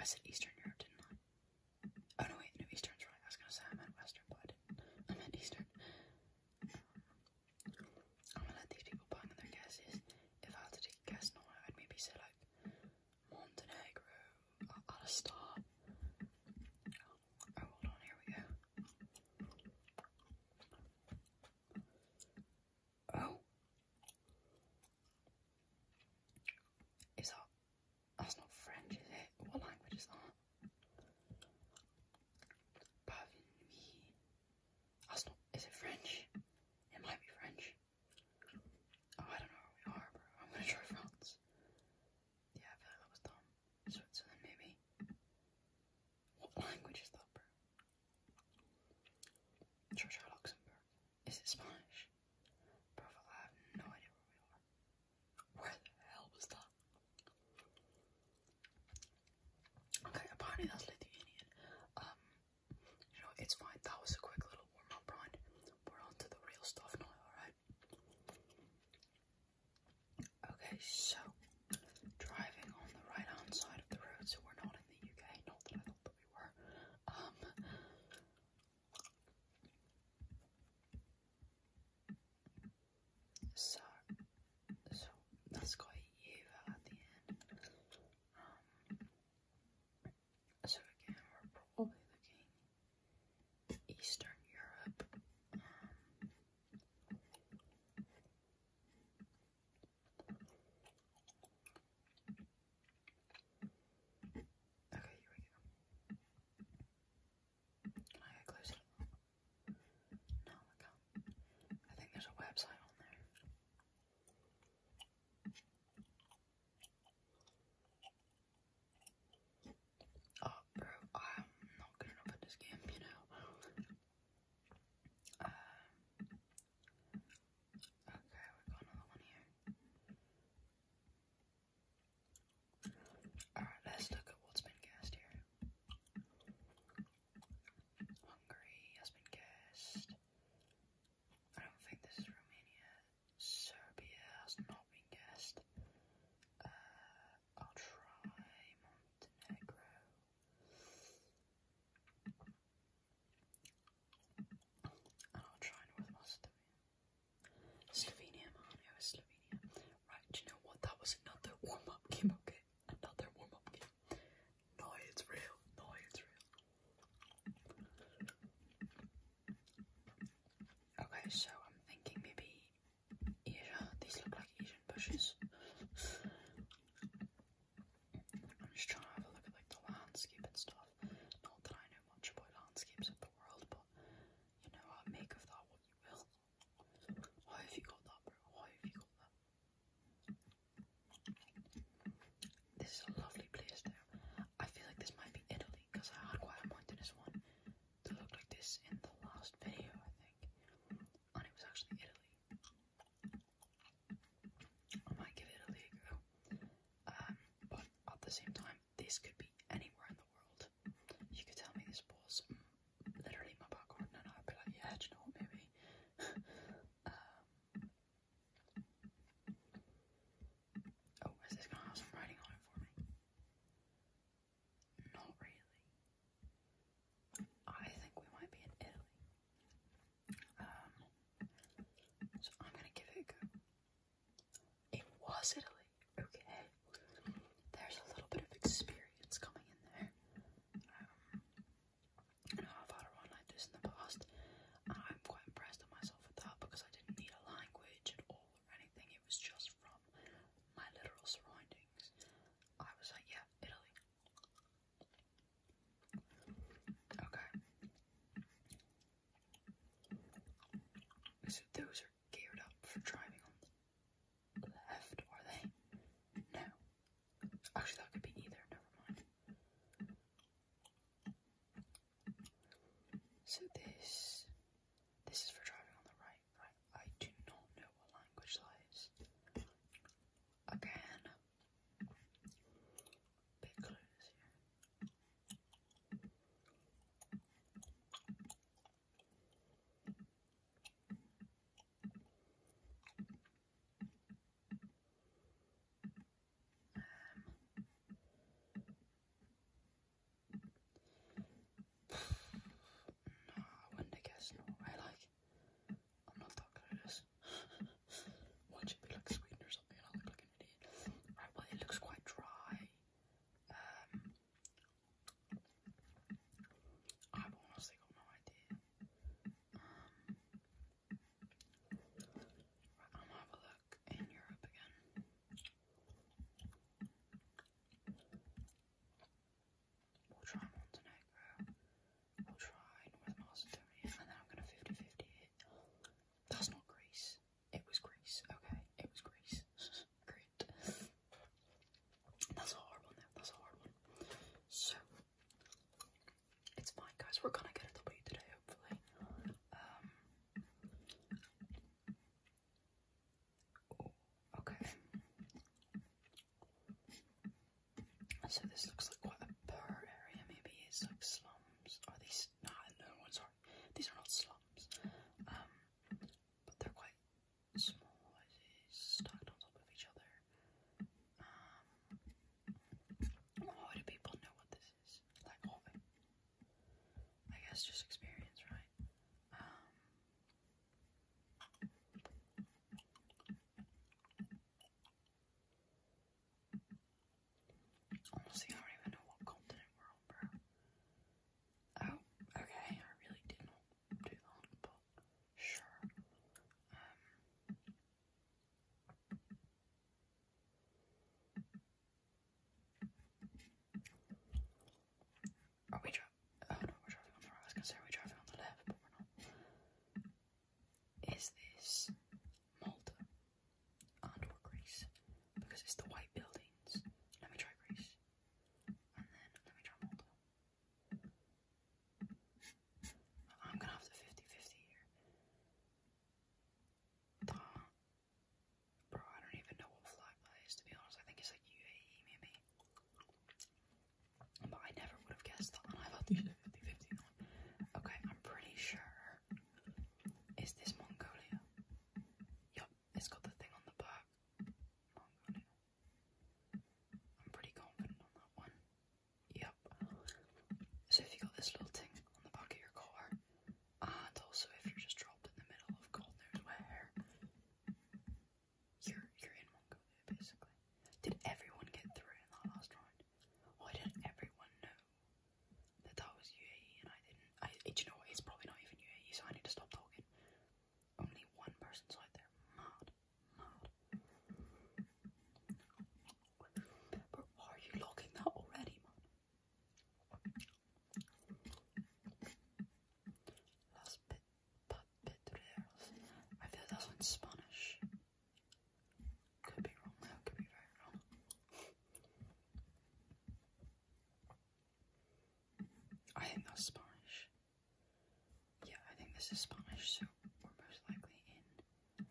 I said Eastern Europe, didn't I? Oh no, wait, no, Eastern's right. I was gonna say I meant Western, but I didn't. I meant Eastern. I'm gonna let these people bang on their guesses. If I had to take a guess now, I'd maybe say like Montenegro. I'll stop. Oh, hold on, here we go. Oh. Is that... That's not French, is it? What language is that? Pavini. That's not... Is it French? It might be French. Oh, I don't know where we are, bro. I'm gonna try France. Yeah, I feel like that was dumb. Switzerland, maybe. What language is that, bro? Try Luxembourg. Is it Spanish? Bro, I have no idea where we are. Where the hell was that? Okay, apparently that's Lithuanian. You know, it's fine. That was a quick little warm-up round. We're on to the real stuff now, alright? Okay, so driving on the right-hand side of the road, so we're not in the UK, not that I thought that we were. So that's got Eva at the end. So again, we're probably looking Eastern Europe. Okay, here we go. Can I get closer? No, I can't. I think there's a website on there. Oh, bro, I'm not good enough at this game, you know. Okay, we got another one here. Alright, let's look at what's been guessed here. Hungary has been guessed. I don't think this is Romania. Serbia has not been guessed. I'll try Montenegro. And I'll try North Macedonia. Slovenia, man, it was Slovenia. Right, do you know what? That was another warm-up game, okay? Another warm-up game. No, it's real. No, it's real. Okay, so I'm thinking maybe Asia. These look like Asian bushes. I'm just trying to have a look at like the landscape and stuff. Not that I know much about landscapes of the world, but you know, make of that what you will. Why have you got that, bro? Why have you got that? This is a lovely place there. I feel like this might be Italy because I had quite a mountainous one that looked like this in the last video, I think, and it was actually Italy. I might give Italy a go, but at the same time, this could be anywhere in the world. You could tell me this was literally my back garden, and I'd be like, yeah, do you know what, maybe. Oh, is this gonna have some writing on it for me? Not really. I think we might be in Italy. So I'm gonna give it a go. It was Italy. Okay. There's a little bit of experience coming in there. I know I've had a run like this in the past, and I'm quite impressed with myself with that because I didn't need a language at all or anything. It was just from my literal surroundings. I was like, yeah, Italy. Okay. So those are geared up for driving on the left, are they? No. Actually, that could be either. Never mind. So this is for driving on the right. Right. I do not know what language that is. Again, big clues here. So this looks like quite a poor area. Maybe it's like slums. Are these? No, sorry. These are not slums. But they're quite small houses stacked on top of each other. How do people know what this is? Like, I guess just experience, right? Honestly, I don't even know what continent we're on, bro. Oh, okay, I really did not do that, but sure. Are we driving? Oh no, we're driving on the right. I was gonna say we're driving on the left, but we're not. Is this Malta and or Greece? Because it's the white buildings. Let me try Greece. And then let me try Malta. I'm gonna have the 50-50 here. Bro, I don't even know what flag that is, to be honest. I think it's like UAE, maybe. But I never would have guessed that, and I've had these 50-50 now. Okay, I'm pretty sure. Is this Mongolia? Yup, it's got the thing on the back. Mongolia. I'm pretty confident on that one. Yep. So if you got this little thing on the back of your car, and also if you're just dropped in the middle of God knows where, you're in Mongolia basically. Did everyone get through in that last round? Why didn't everyone know that was UAE and I didn't? Do you know what? It's probably not even UAE, so I need to stop talking. Only one person's out there. Mad. But why are you logging that already, man? Las Pedreras. I feel that's in Spanish. Could be wrong though, could be very wrong. I think that's Spanish. Yeah, I think this is Spanish, so we're most likely in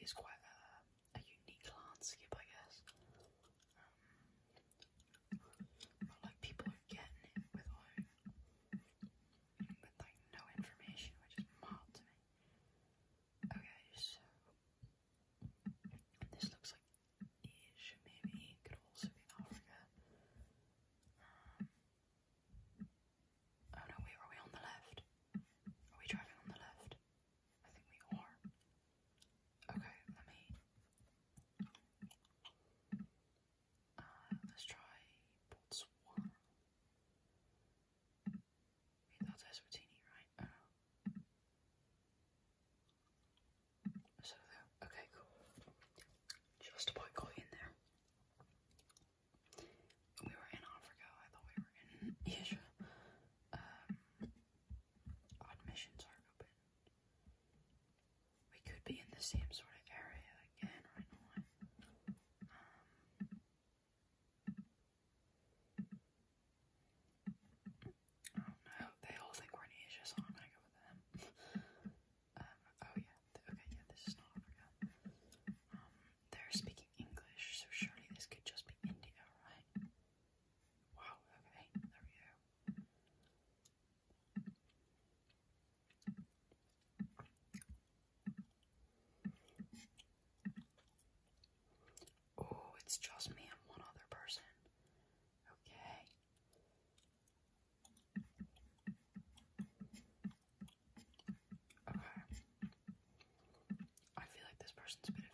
is quite a unique landscape, I guess. But like people are getting it with like no information, which is mild to me. Okay, so this looks like Asia, maybe. Could also be Africa. Oh no, wait, are we on the left? Are we driving on the left? I think we are. Okay, let's try Botswana. Wait, that's Eswatini, right? Oh. So there. Okay, cool. Just about got in there. We were in Africa. I thought we were in Asia. Admissions are open. We could be in the same sort of area again right now. Oh no, they all think we're in Asia, so I'm gonna go with them. Oh yeah, okay, yeah, this is not Africa. They're speaking English, so surely this could just be India, right? Wow, okay, there we go. Oh, it's just me and one other person. Okay. Okay. I feel like this person's been